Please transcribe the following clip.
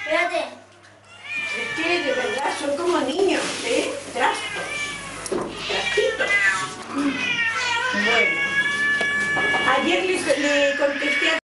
Espérate. Es que de verdad son como niños, ¿eh? Trastos. Trastitos. Bueno. Ayer le contesté a